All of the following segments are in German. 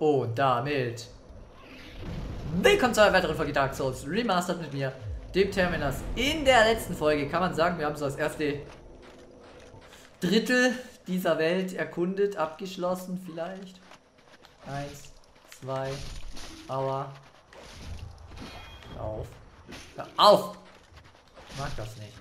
Und damit willkommen zu einer weiteren Folge Dark Souls Remastered mit mir, dem Terminus. In der letzten Folge kann man sagen, wir haben so das erste Drittel dieser Welt erkundet, abgeschlossen vielleicht. 1, 2, aua. Hör auf. Hör auf! Ich mag das nicht.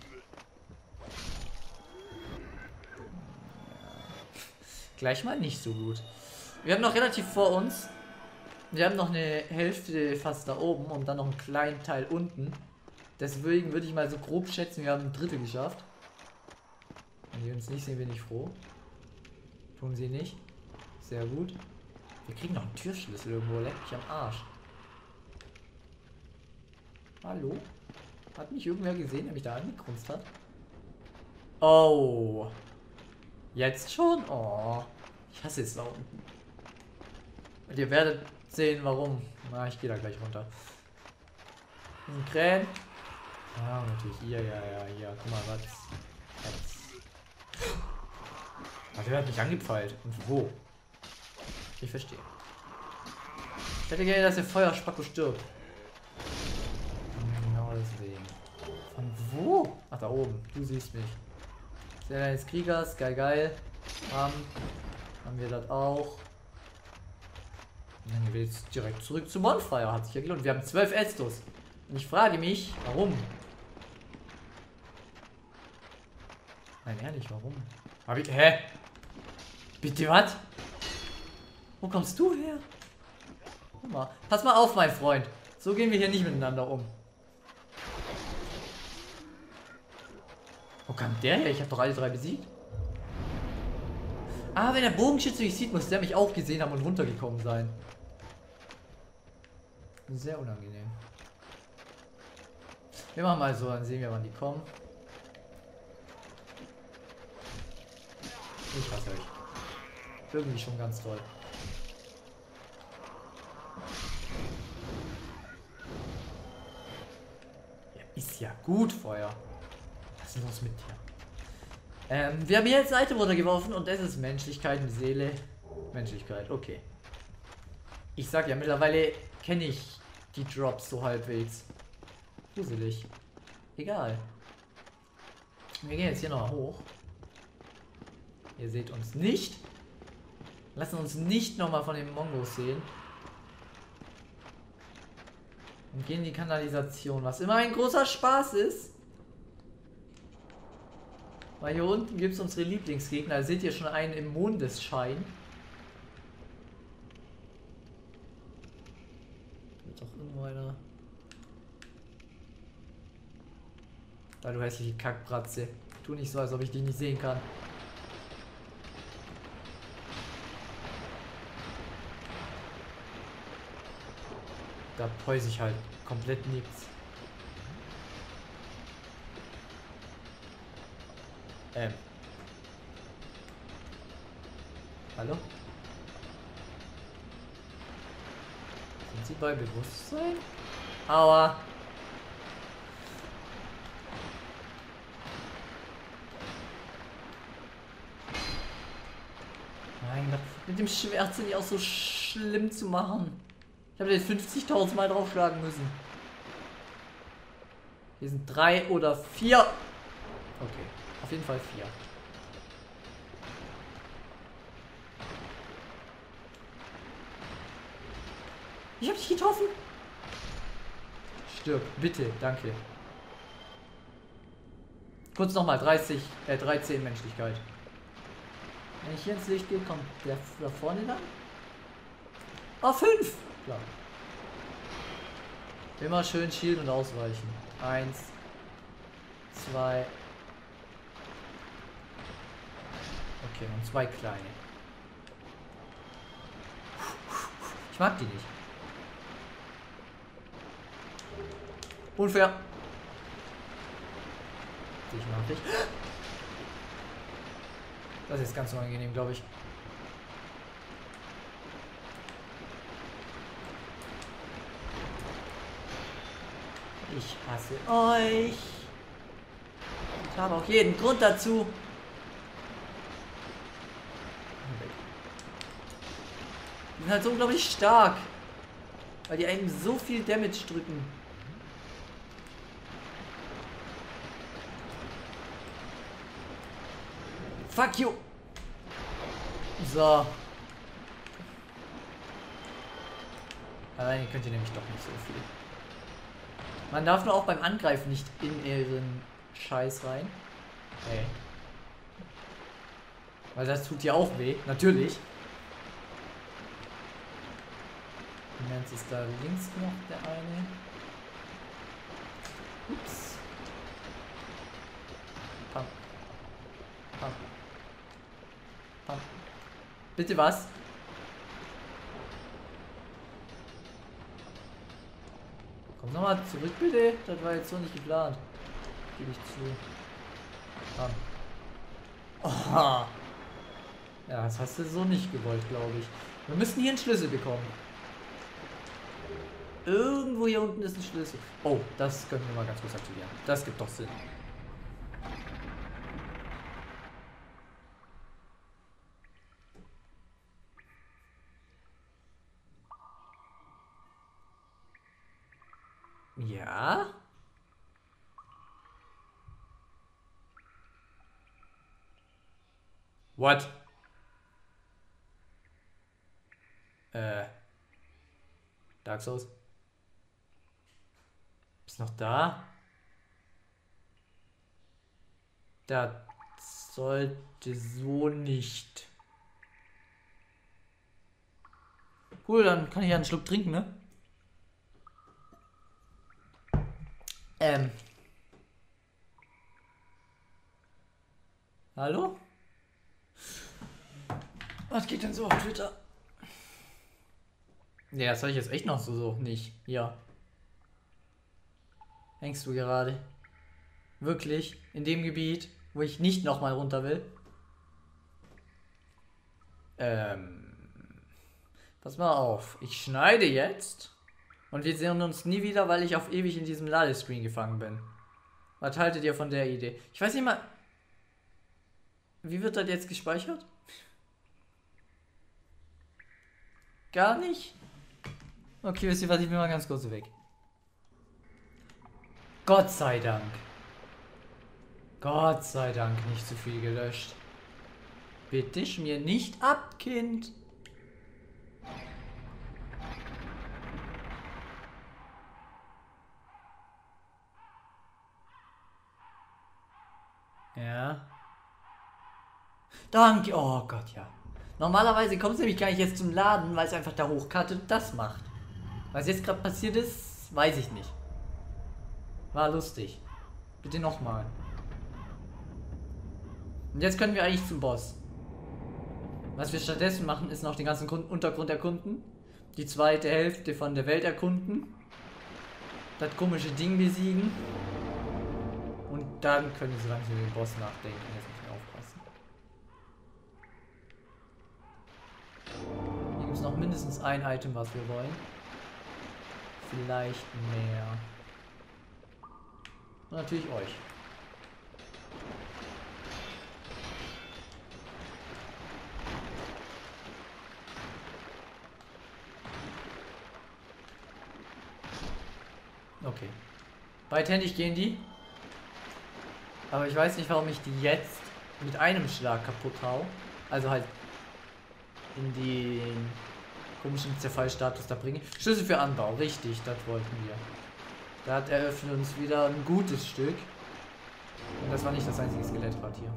Gleich mal nicht so gut. Wir haben noch relativ vor uns. Wir haben noch eine Hälfte fast da oben und dann noch einen kleinen Teil unten. Deswegen würde ich mal so grob schätzen, wir haben ein Drittel geschafft. Wenn die uns nicht sehen, bin ich froh. Tun sie nicht. Sehr gut. Wir kriegen noch einen Türschlüssel irgendwo. Leck mich am Arsch. Hallo? Hat mich irgendwer gesehen, der mich da angekrunzt hat? Oh. Jetzt schon? Oh. Ich hasse es da unten. Und ihr werdet sehen, warum. Na, ich gehe da gleich runter. Ein Krähen. Ah, natürlich. Hier, ja. Guck mal, was. Ach, der hat mich angepfeilt. Und wo? Ich verstehe. Ich hätte gerne, dass der Feuerspacko stirbt. Genau deswegen. Von wo? Ach, da oben. Du siehst mich. Sehr deines Kriegers. Geil. Haben wir das auch. Dann gehen wir jetzt direkt zurück zu Bonfire. Hat sich ja gelohnt. Wir haben 12 Estus. Und ich frage mich, warum? Nein, ehrlich, warum? Hab ich. Hä? Bitte was? Wo kommst du her? Guck mal. Pass mal auf, mein Freund. So gehen wir hier nicht miteinander um. Wo kam der her? Ich habe doch alle 3 besiegt. Ah, wenn der Bogenschütze mich sieht, muss der mich auch gesehen haben und runtergekommen sein. Sehr unangenehm. Wir machen mal so, dann sehen wir, wann die kommen. Ich hasse euch. Irgendwie schon ganz toll. Ja, ist ja gut, Feuer. Was ist los mit dir? Wir haben hier jetzt ein Item runtergeworfen und das ist Menschlichkeit, eine Seele. Menschlichkeit, okay. Ich sag ja, mittlerweile kenne ich die Drops so halbwegs. Gruselig. Egal. Wir gehen jetzt hier noch hoch. Ihr seht uns nicht. Lassen uns nicht nochmal von den Mongos sehen. Und gehen in die Kanalisation, was immer ein großer Spaß ist. Weil hier unten gibt es unsere Lieblingsgegner. Da seht ihr schon einen im Mondesschein. Wird doch irgendwo einer. Weil du hässliche Kackbratze. Tu nicht so, als ob ich dich nicht sehen kann. Da päuse ich halt komplett nichts. Hallo? Sind Sie bei Bewusstsein? Aua! Mein Gott, mit dem Schwert sind die auch so schlimm zu machen. Ich habe jetzt 50.000 Mal draufschlagen müssen. Hier sind 3 oder 4. Okay, auf jeden Fall 4. Ich hab dich getroffen. Stirb, bitte, danke. Kurz nochmal, 13 Menschlichkeit. Wenn ich hier ins Licht gehe, kommt der da vorne dann? Ah, 5! Klar. Immer schön Shield und ausweichen. 1, 2. Okay, und 2 kleine. Ich mag die nicht. Unfair. Ich mag dich. Das ist ganz unangenehm, glaube ich. Ich hasse euch. Ich habe auch jeden Grund dazu. Die sind halt so unglaublich stark. Weil die einem so viel Damage drücken. Fuck you! So. Alleine könnt ihr nämlich doch nicht so viel. Man darf nur auch beim Angreifen nicht in ihren Scheiß rein. Ey. Weil das tut ja auch weh, natürlich. Und jetzt ist da links noch der eine. Ups. Pam. Pam. Pam. Bitte was? Komm nochmal zurück, bitte. Das war jetzt so nicht geplant. Gebe ich zu. Pam. Oh. Ja, das hast du so nicht gewollt, glaube ich. Wir müssen hier einen Schlüssel bekommen. Irgendwo hier unten ist ein Schlüssel. Oh, das können wir mal ganz kurz aktivieren. Das gibt doch Sinn. Ja? What? Dark Souls. Ist noch da? Das sollte so nicht. Cool, dann kann ich ja einen Schluck trinken, ne? Hallo? Was geht denn so auf Twitter? Ja, das habe ich jetzt echt noch so nicht. Ja. Hängst du gerade? Wirklich? In dem Gebiet, wo ich nicht nochmal runter will? Pass mal auf. Ich schneide jetzt. Und wir sehen uns nie wieder, weil ich auf ewig in diesem Ladescreen gefangen bin. Was haltet ihr von der Idee? Ich weiß nicht mal... Wie wird das jetzt gespeichert? Gar nicht? Okay, wisst ihr was? Ich bin mal ganz kurz weg. Gott sei Dank. Gott sei Dank nicht zu viel gelöscht. Bitte schmier nicht ab, Kind. Ja. Danke. Oh Gott, ja. Normalerweise kommt es nämlich gar nicht jetzt zum Laden, weil es einfach da hochkartet und das macht. Was jetzt gerade passiert ist, weiß ich nicht. War lustig. Bitte nochmal. Und jetzt können wir eigentlich zum Boss. Was wir stattdessen machen, ist noch den ganzen Untergrund erkunden. Die zweite Hälfte von der Welt erkunden. Das komische Ding besiegen. Und dann können wir so langsam über den Boss nachdenken. Jetzt müssen wir aufpassen. Hier gibt es noch mindestens ein Item, was wir wollen. Vielleicht mehr. Und natürlich euch. Okay. Beidhändig gehen die. Aber ich weiß nicht, warum ich die jetzt mit einem Schlag kaputt hau. Also halt in den komischen Zerfallstatus da bringe. Schlüssel für Anbau, richtig, das wollten wir. Da eröffnet uns wieder ein gutes Stück. Und das war nicht das einzige Skelettrad hier.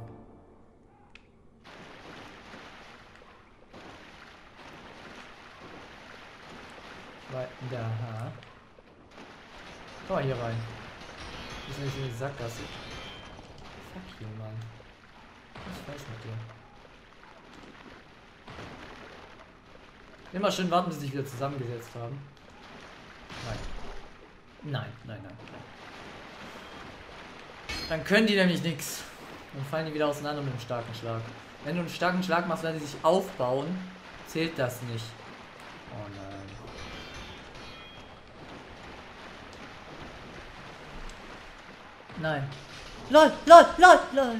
Da. Komm mal hier rein. Das ist nämlich in die Sackgasse. Fuck you, Mann. Was ist falsch mit dir? Immer schön warten, bis sie sich wieder zusammengesetzt haben. Nein. Nein, nein, nein, nein. Dann können die nämlich nichts. Dann fallen die wieder auseinander mit einem starken Schlag. Wenn du einen starken Schlag machst, wenn sie sich aufbauen, zählt das nicht. Oh nein. Nein. LOL, LOL, LOL, LOL.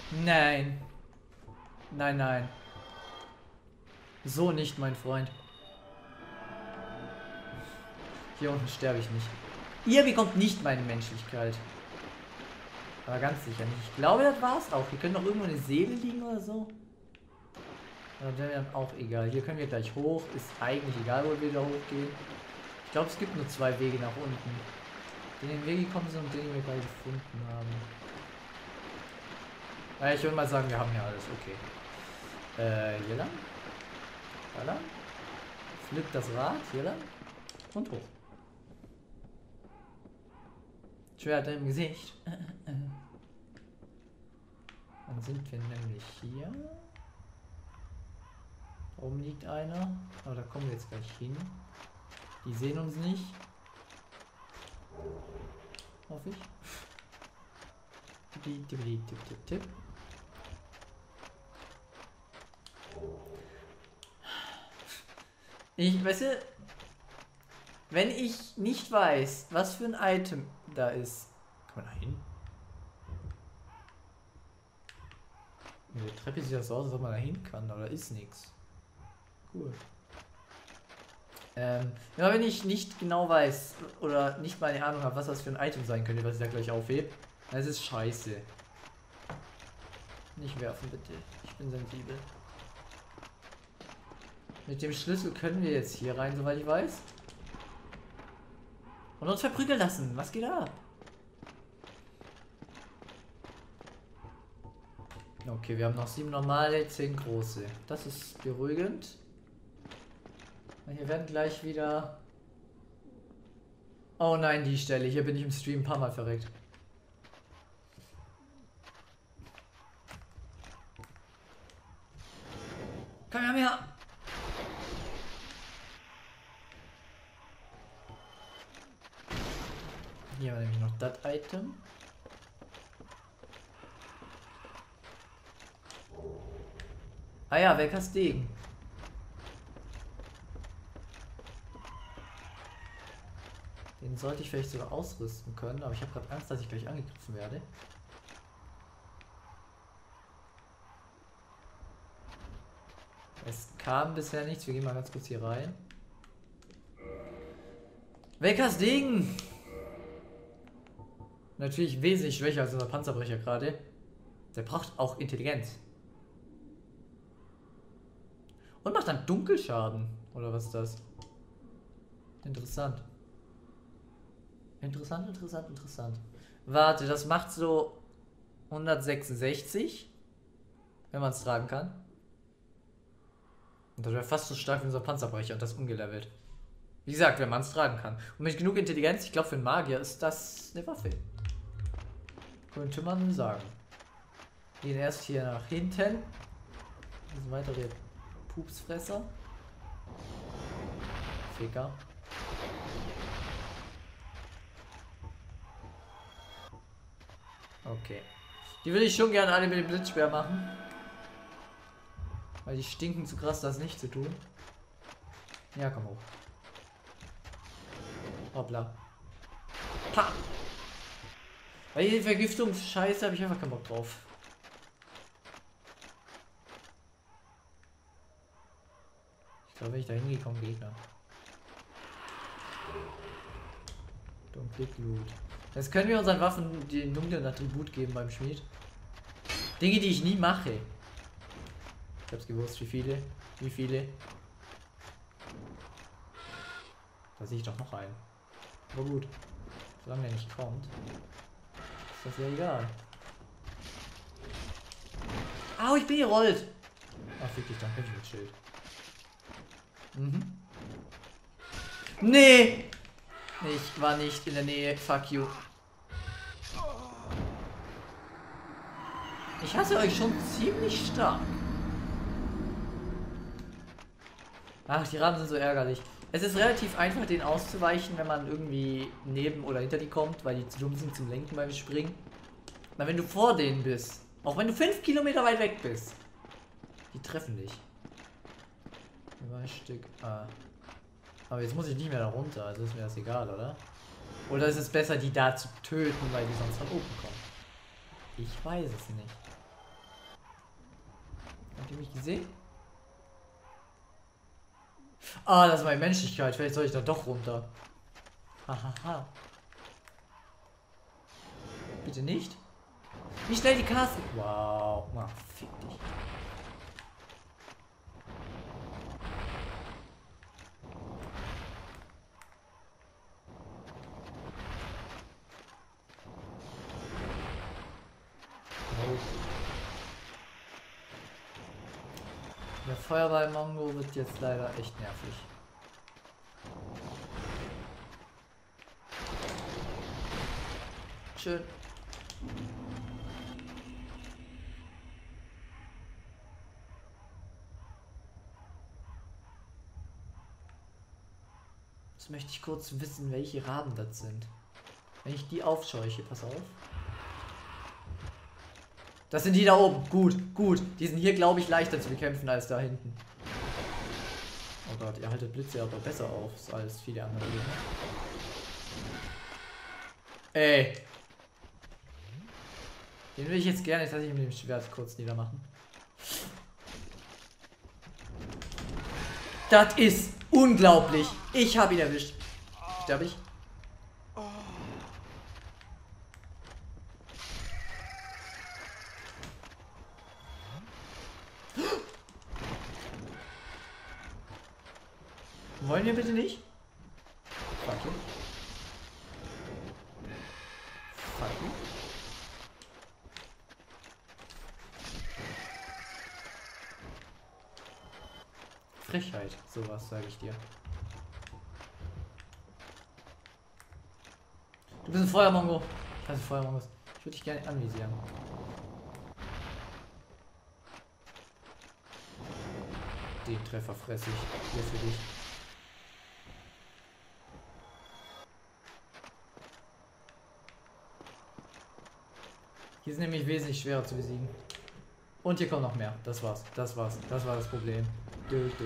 Nein. Nein, nein. So nicht, mein Freund. Hier unten sterbe ich nicht. Ihr bekommt nicht meine Menschlichkeit. Aber ganz sicher nicht. Ich glaube, das war's auch. Hier könnte noch irgendwo eine Seele liegen oder so. Aber das wäre dann auch egal. Hier können wir gleich hoch. Ist eigentlich egal, wo wir da hochgehen. Ich glaube, es gibt nur 2 Wege nach unten. Den wir gekommen sind und den wir gerade gefunden haben. Ja, ich würde mal sagen, wir haben hier alles. Okay. Hier lang. Da lang. Flippt das Rad. Hier lang. Und hoch. Schwert im Gesicht. Dann sind wir nämlich hier. Da oben liegt einer. Aber da kommen wir jetzt gleich hin. Die sehen uns nicht. Hoffe ich. Tipp. Ich weiß, wenn ich nicht weiß, was für ein Item da ist. Kann man da hin? In der Treppe sieht das aus, als ob man da hin kann, aber da ist nichts. Cool. Ja, wenn ich nicht genau weiß oder nicht mal eine Ahnung habe, was das für ein Item sein könnte, was ich da gleich aufhebe, dann ist es scheiße. Nicht werfen, bitte. Ich bin sensibel. Mit dem Schlüssel können wir jetzt hier rein, soweit ich weiß. Und uns verprügeln lassen. Was geht ab? Okay, wir haben noch 7 normale, 10 große. Das ist beruhigend. Hier werden gleich wieder... Oh nein, die Stelle. Hier bin ich im Stream ein paar Mal verreckt. Komm her! Hier haben wir nämlich noch das Item. Ah ja, Weckers Degen. Den sollte ich vielleicht sogar ausrüsten können, aber ich habe gerade Angst, dass ich gleich angegriffen werde. Es kam bisher nichts, wir gehen mal ganz kurz hier rein. Weckers Degen! Natürlich wesentlich schwächer als unser Panzerbrecher gerade. Der braucht auch Intelligenz. Und macht dann Dunkelschaden. Oder was ist das? Interessant. Interessant. Warte, das macht so 166. Wenn man es tragen kann. Und das wäre fast so stark wie unser Panzerbrecher und das ungelevelt. Wie gesagt, wenn man es tragen kann. Und mit genug Intelligenz, ich glaube für einen Magier ist das eine Waffe. Könnte man sagen. Gehen erst hier nach hinten. Das sind weitere Pupsfresser. Ficker. Okay. Die würde ich schon gerne alle mit dem Blitzspeer machen. Weil die stinken zu krass, das nicht zu tun. Ja, komm hoch. Hoppla. Pa! Weil die Vergiftungsscheiße habe ich einfach keinen Bock drauf. Ich glaube, wenn ich da hingekommen, Gegner. Dunkle Glut. Jetzt können wir unseren Waffen den dunklen Attribut geben beim Schmied. Dinge, die ich nie mache. Ich hab's gewusst, wie viele. Wie viele. Da sehe ich doch noch einen. Aber gut. Solange der nicht kommt, ist das ja egal. Au, ich bin gerollt. Ach, fick dich, dann kämpfe ich mit Schild. Mhm. Nee! Ich war nicht in der Nähe. Fuck you. Ich hasse euch schon ziemlich stark. Ach, die Raben sind so ärgerlich. Es ist relativ einfach, denen auszuweichen, wenn man irgendwie neben oder hinter die kommt, weil die zu dumm sind zum Lenken beim Springen. Na, wenn du vor denen bist, auch wenn du 5 Kilometer weit weg bist, die treffen dich. Ein Stück. Ah. Aber jetzt muss ich nicht mehr da runter, also ist mir das egal, oder? Oder ist es besser, die da zu töten, weil die sonst von oben kommen? Ich weiß es nicht. Habt ihr mich gesehen? Ah, das ist meine Menschlichkeit. Vielleicht soll ich da doch runter. Hahaha. Bitte nicht. Wie schnell die Kasten. Wow. Ach, fick dich. Der Feuerball-Mongo wird jetzt leider echt nervig. Schön. Jetzt möchte ich kurz wissen, welche Raben das sind. Wenn ich die aufscheuche, pass auf. Das sind die da oben. Gut, gut. Die sind hier, glaube ich, leichter zu bekämpfen als da hinten. Oh Gott, ihr haltet Blitze aber besser auf als viele andere Gegner. Ey. Den will ich jetzt gerne tatsächlich mit dem Schwert kurz niedermachen. Das ist unglaublich. Ich habe ihn erwischt. Sterbe ich? Wollen wir bitte nicht? Fuck you. Fuck you. Frechheit, sowas sage ich dir. Du bist ein Feuermongo. Ich hasse Feuermongos. Ich würde dich gerne anvisieren. Den Treffer fresse ich. Hier für dich. Die sind nämlich wesentlich schwerer zu besiegen. Und hier kommt noch mehr. Das war's. Das war's. Das war das Problem. Ist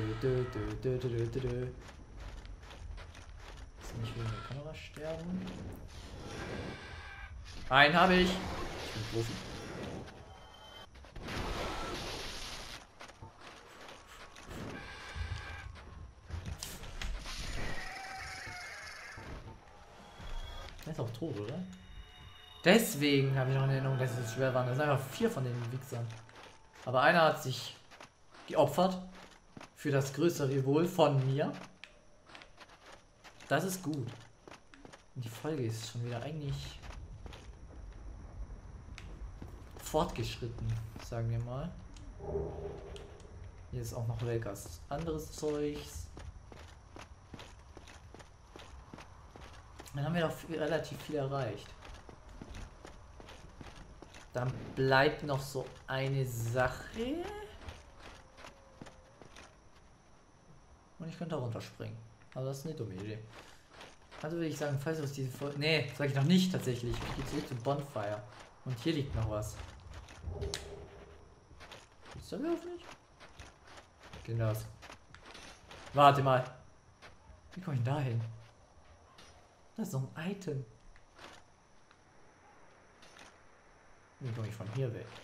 nicht wegen der Kamera sterben. Einen habe ich. Ich bin Profi. Der ist auch tot, oder? Deswegen habe ich noch in Erinnerung, dass es schwer waren. Das sind einfach 4 von den Wichsern. Aber einer hat sich geopfert für das größere Wohl von mir. Das ist gut. Und die Folge ist schon wieder eigentlich fortgeschritten, sagen wir mal. Hier ist auch noch welches anderes Zeugs. Dann haben wir doch relativ viel erreicht. Dann bleibt noch so eine Sache. Und ich könnte da runterspringen. Aber das ist eine dumme Idee. Also würde ich sagen, falls aus diese Folge... Nee, sage ich noch nicht tatsächlich. Ich gehe zurück zum Bonfire. Und hier liegt noch was. Ist da überhaupt nicht? Genau. Warte mal. Wie komme ich denn da hin? Das ist noch ein Item. Wie komme ich von hier weg?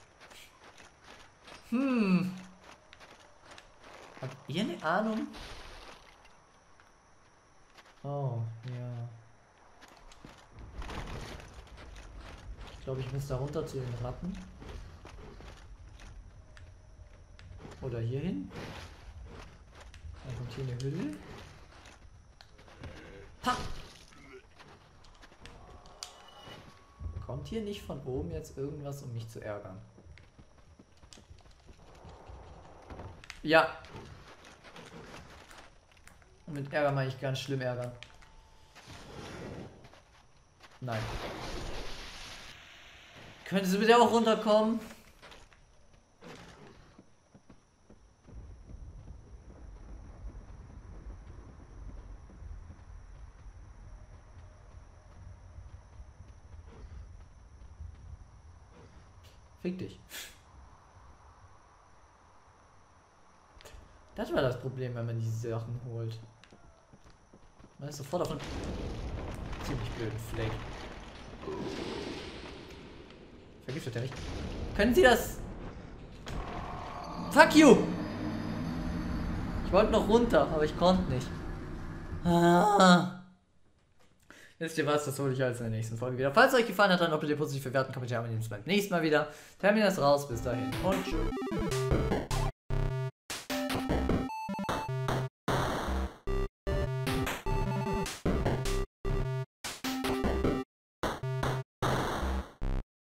Habt ihr eine Ahnung? Oh, ja. Ich glaube, ich muss da runter zu den Ratten. Oder hier hin. Dann kommt hier eine Hülle. Ha! Kommt hier nicht von oben jetzt irgendwas, um mich zu ärgern? Ja. Und mit Ärger meine ich ganz schlimm ärgern. Nein. Könntest du bitte auch runterkommen? Fick dich. Das war das Problem, wenn man diese Sachen holt. Man ist sofort auf einen ziemlich blöden Fleck. Vergiftet er nicht? Können Sie das? Fuck you! Ich wollte noch runter, aber ich konnte nicht. Wisst ihr was, das hole ich als in der nächsten Folge wieder. Falls es euch gefallen hat, dann bitte positiv bewerten, kommentieren, wir sehen uns beim nächsten Mal wieder. Termin ist raus, bis dahin und tschüss.